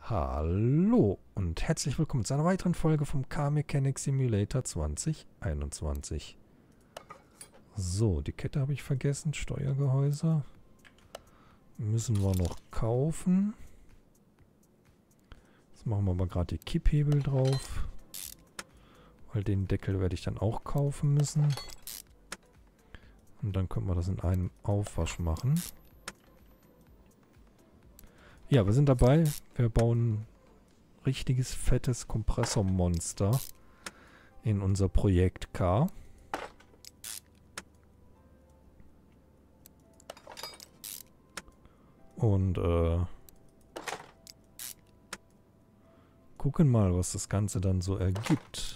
Hallo und herzlich willkommen zu einer weiteren Folge vom Car Mechanic Simulator 2021. So, die Kette habe ich vergessen, Steuergehäuse. Müssen wir noch kaufen. Jetzt machen wir mal gerade die Kipphebel drauf. Weil den Deckel werde ich dann auch kaufen müssen. Und dann können wir das in einem Aufwasch machen. Ja, wir sind dabei. Wir bauen ein richtiges fettes Kompressormonster in unser Projekt Car. Und gucken mal, was das Ganze dann so ergibt.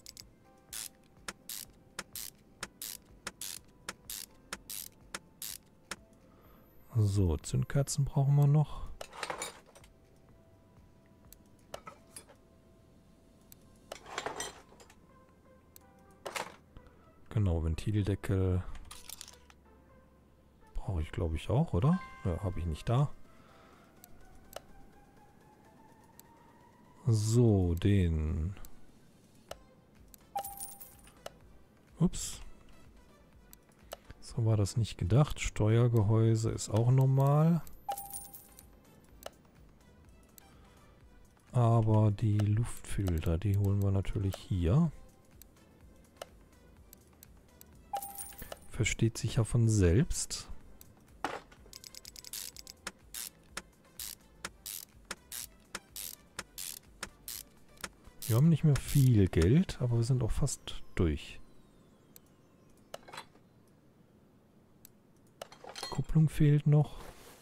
So, Zündkerzen brauchen wir noch. Genau, Ventildeckel brauche ich, glaube ich, auch, oder? Ja, habe ich nicht da. So, den... Ups. So war das nicht gedacht. Steuergehäuse ist auch normal. Aber die Luftfilter, die holen wir natürlich hier. Versteht sich ja von selbst. Wir haben nicht mehr viel Geld, aber wir sind auch fast durch. Kupplung fehlt noch.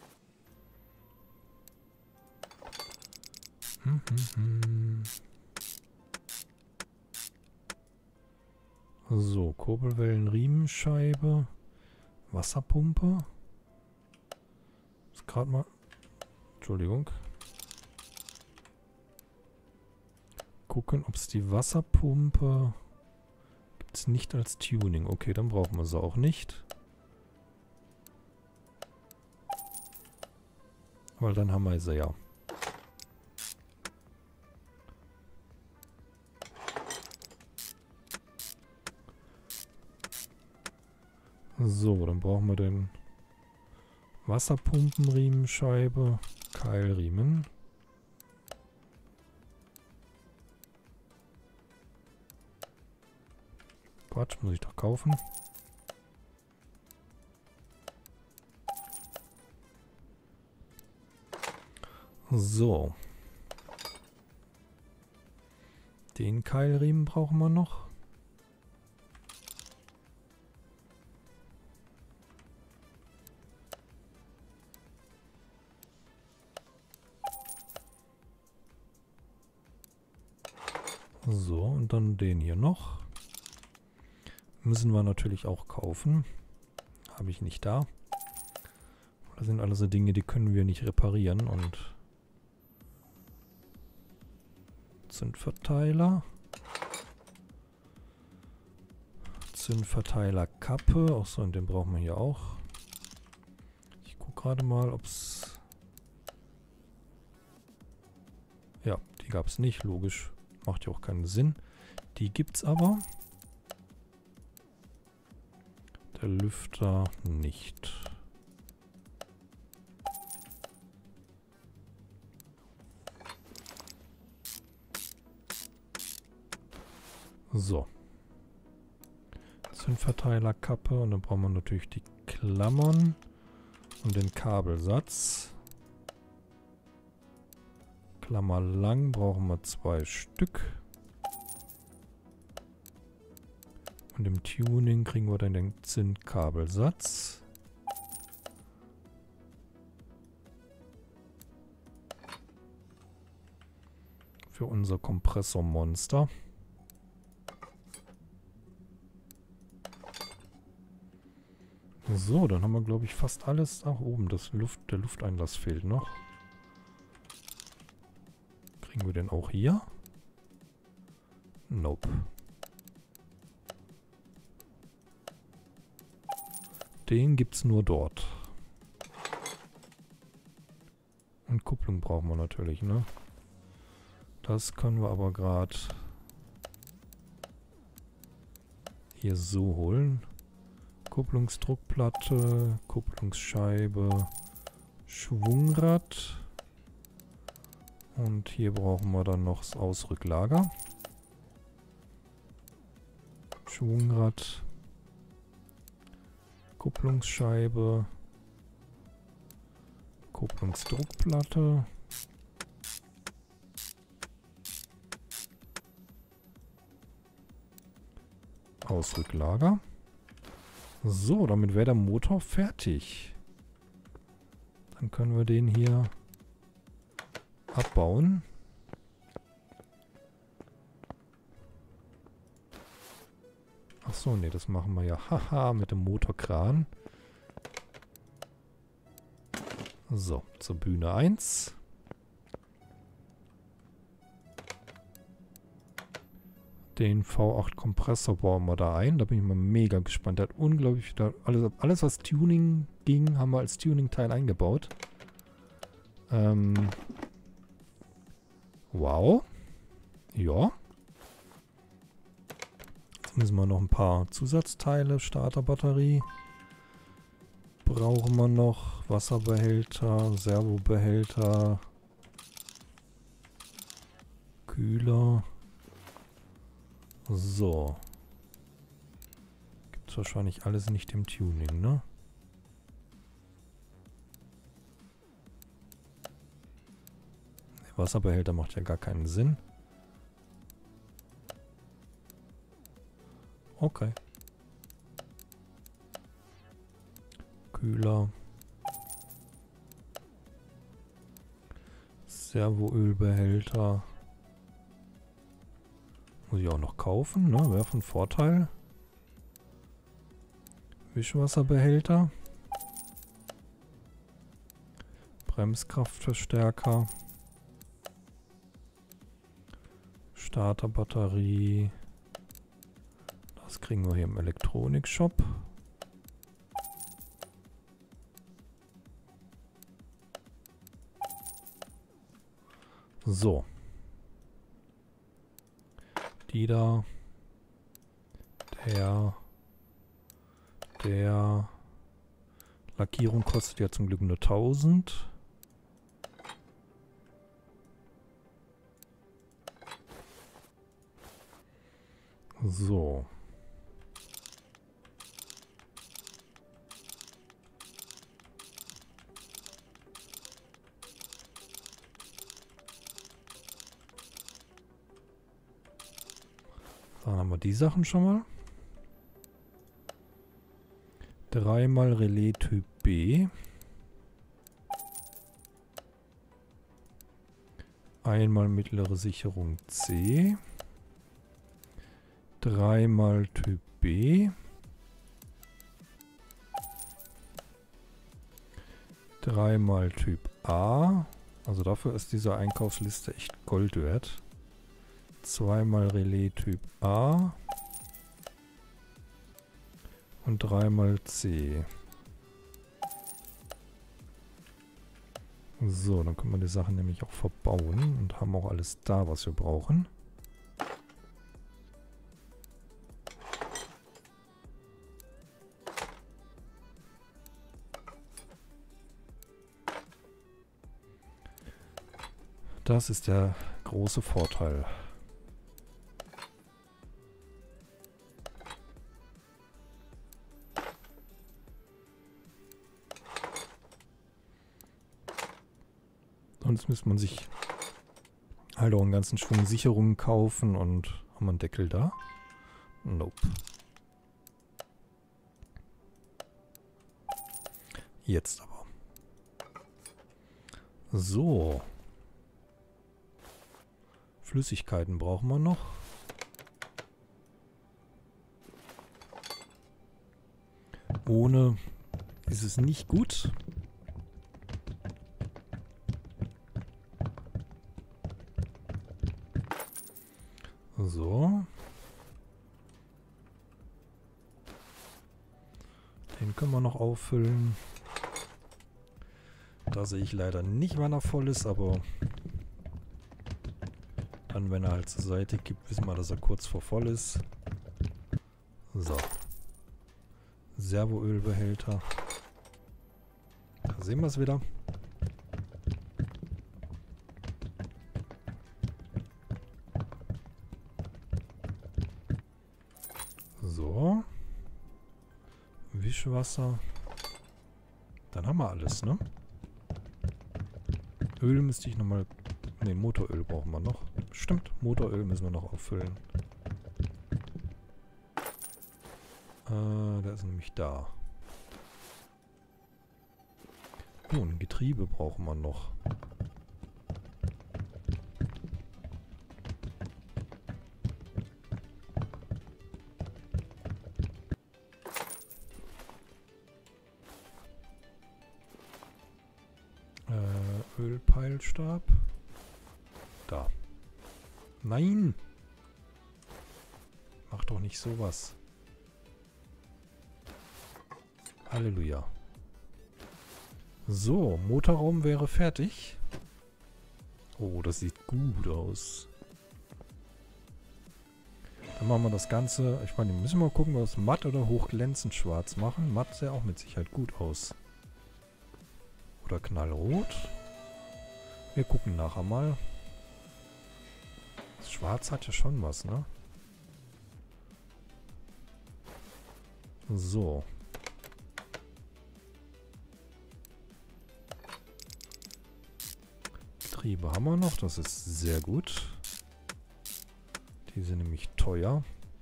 So, Kurbelwellen, Riemenscheibe, Wasserpumpe. Ist gerade mal... Entschuldigung. Gucken, ob es die Wasserpumpe... Gibt es nicht als Tuning. Okay, dann brauchen wir sie auch nicht. Weil dann haben wir sie ja. So, dann brauchen wir den Wasserpumpenriemenscheibe, Keilriemen. Quatsch, muss ich doch kaufen. So. Den Keilriemen brauchen wir noch. So, und dann den hier noch. Müssen wir natürlich auch kaufen. Habe ich nicht da. Das sind alles so Dinge, die können wir nicht reparieren. Und Zündverteiler. Zündverteilerkappe. Achso, und den brauchen wir hier auch. Ich gucke gerade mal, ob es... Ja, die gab es nicht, logisch. Macht ja auch keinen Sinn. Die gibt's aber. Der Lüfter nicht. So. Zündverteilerkappe. Und dann brauchen wir natürlich die Klammern und den Kabelsatz. Klammer lang brauchen wir 2 Stück. Und im Tuning kriegen wir dann den Zündkabelsatz. Für unser Kompressormonster. So, dann haben wir, glaube ich, fast alles. Ach, oben der Lufteinlass fehlt noch. Kriegen wir den auch hier? Nope. Den gibt's nur dort. Und Kupplung brauchen wir natürlich, ne? Das können wir aber gerade hier so holen. Kupplungsdruckplatte, Kupplungsscheibe, Schwungrad. Und hier brauchen wir dann noch das Ausrücklager. Schwungrad, Kupplungsscheibe, Kupplungsdruckplatte. Ausrücklager. So, damit wäre der Motor fertig. Dann können wir den hier abbauen. Ach so, nee, das machen wir ja. Haha, mit dem Motorkran. So, zur Bühne 1. Den V8-Kompressor bauen wir da ein. Da bin ich mal mega gespannt. Der hat unglaublich wieder alles was Tuning ging, haben wir als Tuning-Teil eingebaut. Wow. Ja. Jetzt müssen wir noch ein paar Zusatzteile. Starterbatterie. Brauchen wir noch. Wasserbehälter, Servobehälter. Kühler. So. Gibt's wahrscheinlich alles nicht im Tuning, ne? Der Wasserbehälter macht ja gar keinen Sinn. Okay. Kühler. Servoölbehälter. Muss ich auch noch kaufen, ne? Wäre von Vorteil. Wischwasserbehälter. Bremskraftverstärker. Starterbatterie. Das kriegen wir hier im Elektronikshop. So. Die da. Der Lackierung kostet ja zum Glück nur 1000. So. Dann haben wir die Sachen schon mal. Dreimal Relais Typ B. Einmal mittlere Sicherung C. Dreimal Typ B. Dreimal Typ A. Also dafür ist diese Einkaufsliste echt Gold wert. Zweimal Relais Typ A. Und dreimal C. So, dann können wir die Sachen nämlich auch verbauen und haben auch alles da, was wir brauchen. Das ist der große Vorteil. Sonst müsste man sich halt auch einen ganzen Schwung Sicherungen kaufen und haben wir einen Deckel da? Nope. Jetzt aber. So. Flüssigkeiten brauchen wir noch. Ohne ist es nicht gut. So. Den können wir noch auffüllen. Da sehe ich leider nicht, wann er voll ist, aber Dann, wenn er halt zur Seite gibt, wissen wir, dass er kurz vor voll ist. So. Servoölbehälter. Da sehen wir es wieder. So. Wischwasser. Dann haben wir alles, ne? Öl müsste ich nochmal... Ne, Motoröl brauchen wir noch. Stimmt, Motoröl müssen wir noch auffüllen. Der ist nämlich da. Oh, ein Getriebe brauchen wir noch. Ölpeilstab. Da. Nein! Mach doch nicht sowas. Halleluja. So, Motorraum wäre fertig. Oh, das sieht gut aus. Dann machen wir das Ganze. Ich meine, müssen wir mal gucken, was matt oder hochglänzend schwarz machen. Matt sieht auch mit Sicherheit gut aus. Oder knallrot. Wir gucken nachher mal. Das Schwarz hat ja schon was, ne? So. Getriebe haben wir noch, das ist sehr gut. Die sind nämlich teuer.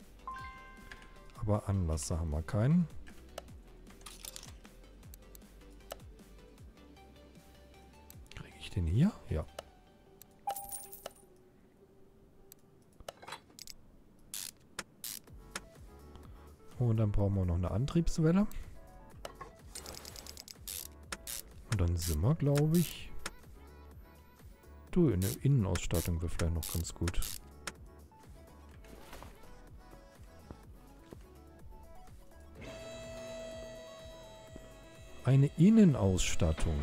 Aber Anlasser haben wir keinen. Kriege ich den hier? Ja. Und dann brauchen wir noch eine Antriebswelle. Und dann sind wir, glaube ich... Du, eine Innenausstattung wäre vielleicht noch ganz gut. Eine Innenausstattung.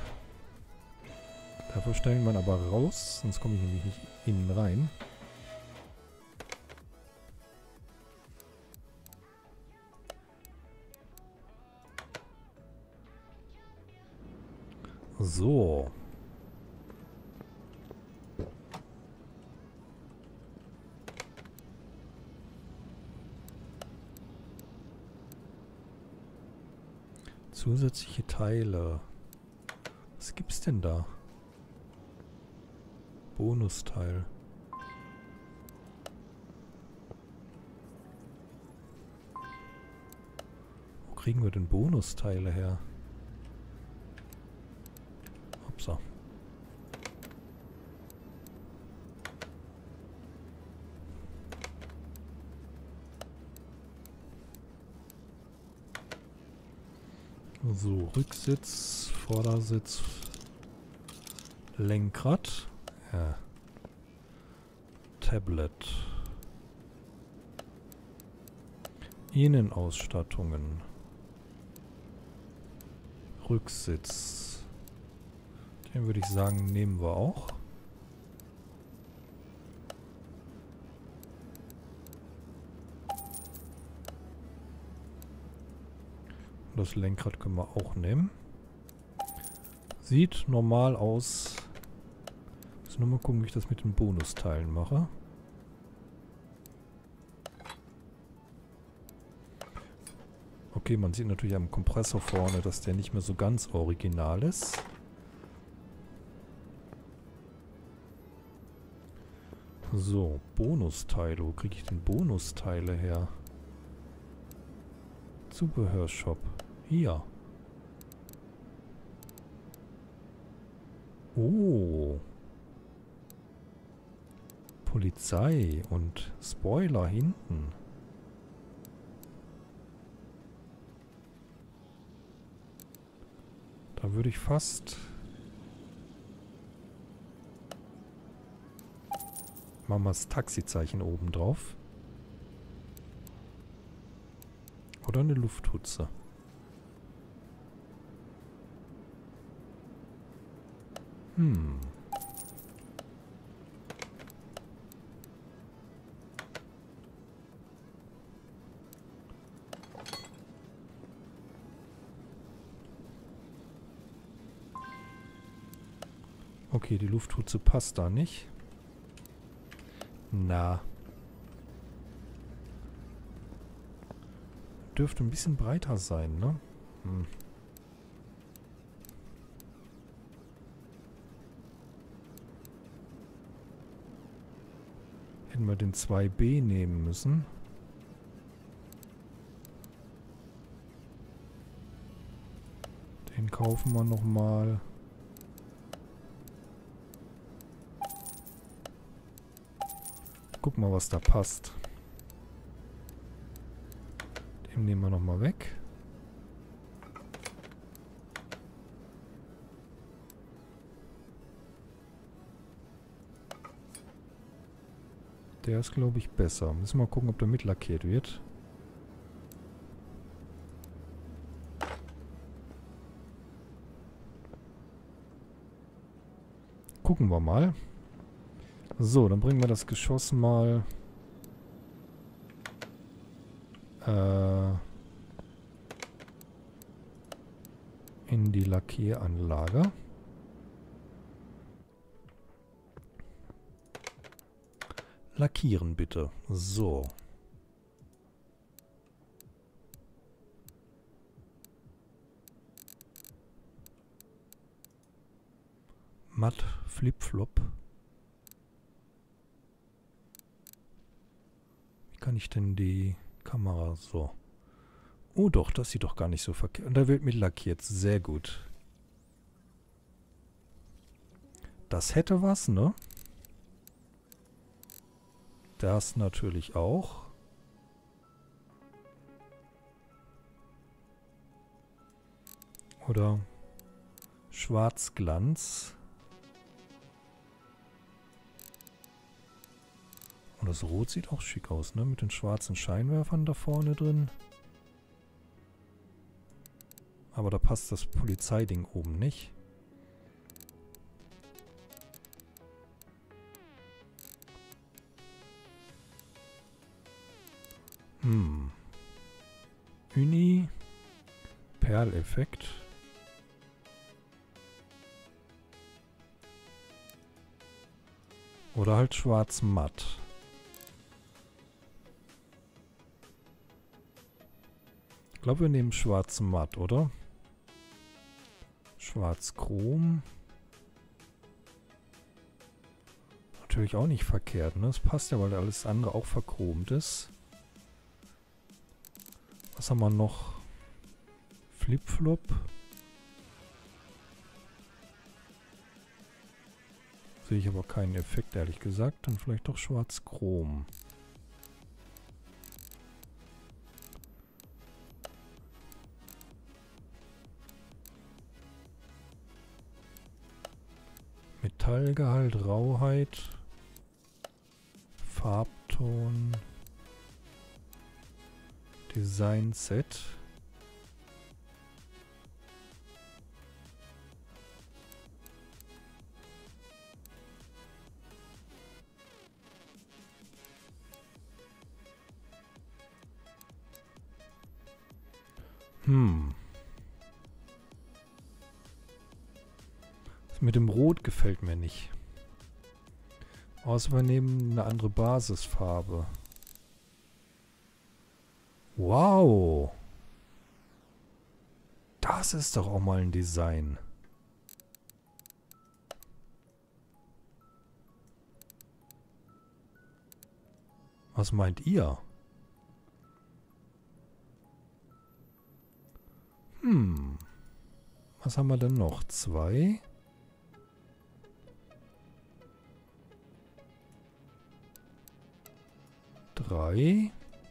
Dafür stellen wir aber raus, sonst komme ich nämlich nicht innen rein. So. Zusätzliche Teile. Was gibt's denn da? Bonusteil. Wo kriegen wir denn Bonusteile her? Upsa. So, Rücksitz, Vordersitz, Lenkrad, ja. Tablet, Innenausstattungen, Rücksitz, den würde ich sagen, nehmen wir auch. Das Lenkrad können wir auch nehmen. Sieht normal aus. Muss nur mal gucken, wie ich das mit den Bonusteilen mache. Okay, man sieht natürlich am Kompressor vorne, dass der nicht mehr so ganz original ist. So, Bonusteile. Wo kriege ich denn Bonusteile her? Zubehörshop. Hier. Oh. Polizei und Spoiler hinten. Da würde ich fast... Machen wir das Taxizeichen oben drauf. Oder eine Lufthutze. Okay, die Lufthutze passt da nicht. Na. Dürfte ein bisschen breiter sein, ne? Hm. Hätten wir den 2B nehmen müssen. Den kaufen wir nochmal. Guck mal, was da passt. Den nehmen wir nochmal weg. Der ist, glaube ich, besser. Müssen wir mal gucken, ob der mitlackiert wird. Gucken wir mal. So, dann bringen wir das Geschoss mal in die Lackieranlage. Lackieren bitte. So. Matt Flip-Flop. Wie kann ich denn die Kamera so... Oh doch, das sieht doch gar nicht so verkehrt. Und da wird mit lackiert. Sehr gut. Das hätte was, ne? Das natürlich auch. Oder Schwarzglanz. Und das Rot sieht auch schick aus, ne? Mit den schwarzen Scheinwerfern da vorne drin. Aber da passt das Polizeiding oben nicht. Uni. Perleffekt. Oder halt schwarz matt. Ich glaube, wir nehmen schwarz matt, oder? Schwarz Chrom. Natürlich auch nicht verkehrt, ne? Das passt ja, weil alles andere auch verchromt ist. Was haben wir noch? Flip-Flop. Sehe ich aber keinen Effekt, ehrlich gesagt. Dann vielleicht doch Schwarz-Chrom. Metallgehalt, Rauheit, Farbton, Design-Set. Das mit dem Rot gefällt mir nicht. Außer wir nehmen eine andere Basisfarbe. Wow! Das ist doch auch mal ein Design. Was meint ihr? Was haben wir denn noch? 2. 3.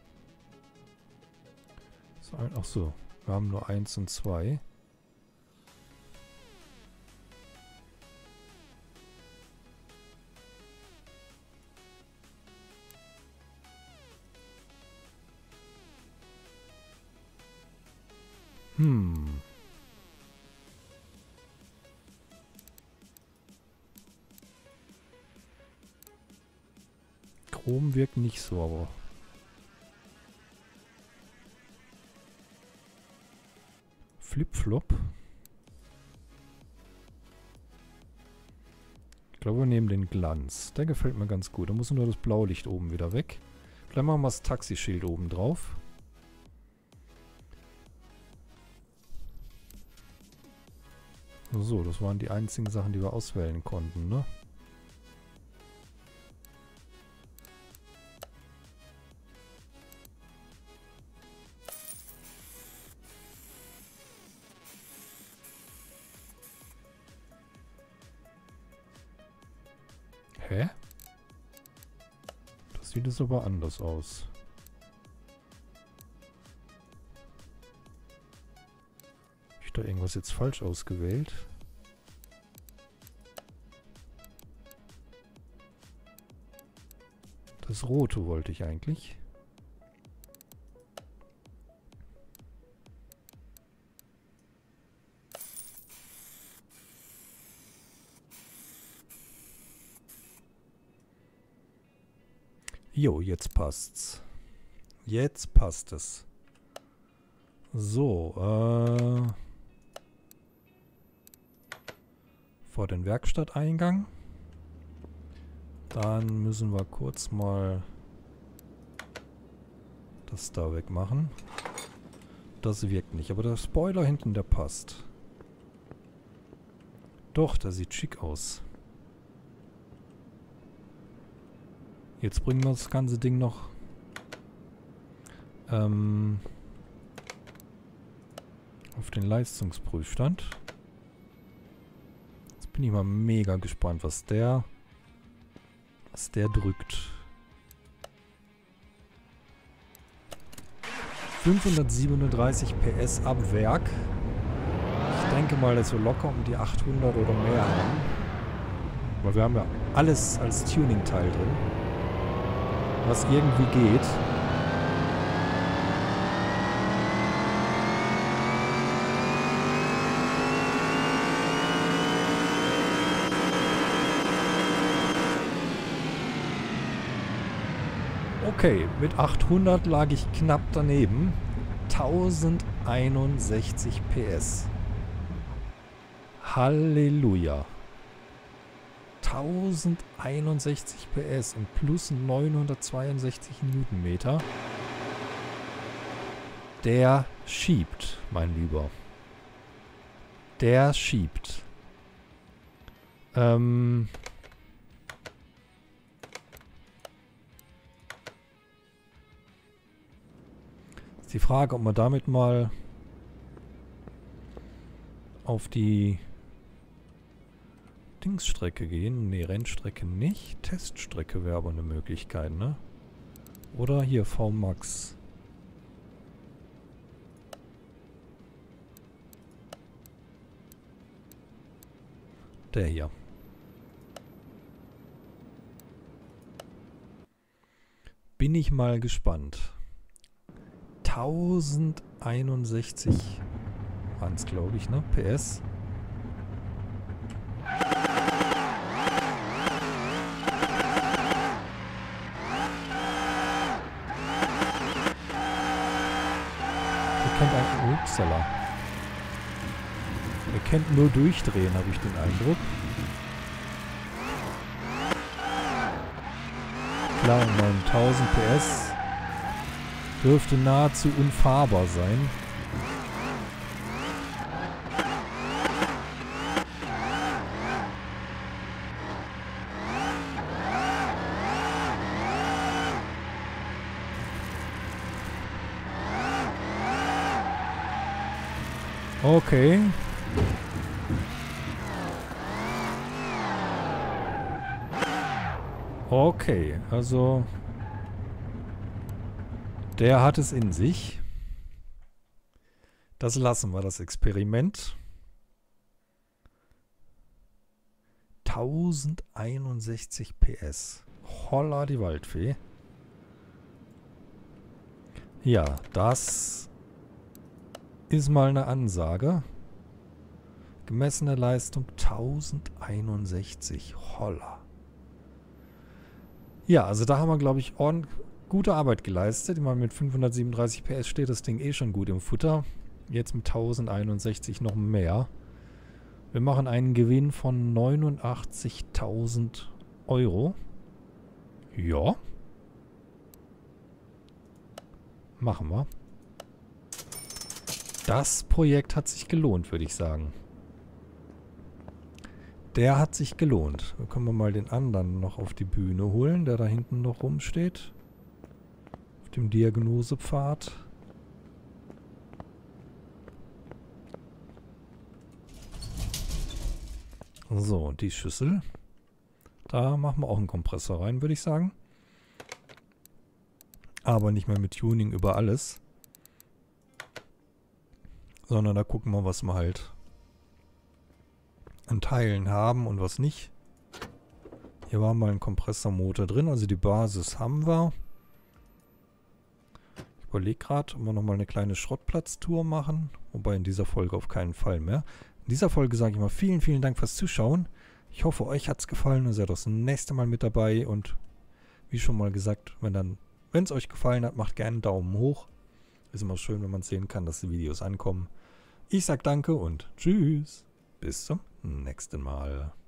Ach so, wir haben nur 1 und 2. Chrom wirkt nicht so, aber... Flip-Flop. glaube, wir nehmen den Glanz. Der gefällt mir ganz gut. Da muss nur das Blaulicht oben wieder weg. Vielleicht machen wir das Taxischild oben drauf. So, das waren die einzigen Sachen, die wir auswählen konnten, ne? Hä? Das sieht jetzt aber anders aus. Habe ich da irgendwas jetzt falsch ausgewählt? Das Rote wollte ich eigentlich. Jo, jetzt passt's. Jetzt passt es. So, vor den Werkstatteingang. Dann müssen wir kurz mal das da wegmachen. Das wirkt nicht, aber der Spoiler hinten, der passt. Doch, der sieht schick aus. Jetzt bringen wir das ganze Ding noch auf den Leistungsprüfstand. Jetzt bin ich mal mega gespannt, was der drückt. 537 PS ab Werk. Ich denke mal, dass wir locker um die 800 oder mehr haben. Weil wir haben ja alles als Tuning-Teil drin, was irgendwie geht. Okay, mit 800 lag ich knapp daneben. 1061 PS. Halleluja. 1061 PS und plus 962 Newtonmeter. Der schiebt, mein Lieber. Der schiebt. Ist die Frage, ob wir damit mal auf die Dingsstrecke gehen. Ne, Rennstrecke nicht. Teststrecke wäre aber eine Möglichkeit, ne? Oder hier VMAX. Der hier. Bin ich mal gespannt. 1061 waren es, glaube ich, ne? PS. Er kennt einen Upsala. Er kennt nur durchdrehen, habe ich den Eindruck. Klar, 9000 PS. Dürfte nahezu unfahrbar sein. Okay. Okay, also der hat es in sich. Das lassen wir, das Experiment. 1061 PS. Holla die Waldfee. Ja, das ist mal eine Ansage. Gemessene Leistung 1061. Holla. Ja, also da haben wir, glaube ich, gute Arbeit geleistet. Ich meine, mit 537 PS steht das Ding eh schon gut im Futter. Jetzt mit 1061 noch mehr. Wir machen einen Gewinn von 89.000 Euro. Ja. Machen wir. Das Projekt hat sich gelohnt, würde ich sagen. Der hat sich gelohnt. Da können wir mal den anderen noch auf die Bühne holen, der da hinten noch rumsteht. Auf dem Diagnosepfad. So, die Schüssel. Da machen wir auch einen Kompressor rein, würde ich sagen. Aber nicht mehr mit Tuning über alles. Sondern da gucken wir, was wir halt an Teilen haben und was nicht. Hier war mal ein Kompressormotor drin, also die Basis haben wir. Ich überlege gerade, ob wir nochmal eine kleine Schrottplatztour machen. Wobei in dieser Folge auf keinen Fall mehr. In dieser Folge sage ich mal vielen, vielen Dank fürs Zuschauen. Ich hoffe, euch hat es gefallen und seid das nächste Mal mit dabei. Und wie schon mal gesagt, wenn es euch gefallen hat, macht gerne einen Daumen hoch. Ist immer schön, wenn man sehen kann, dass die Videos ankommen. Ich sag danke und tschüss. Bis zum nächsten Mal.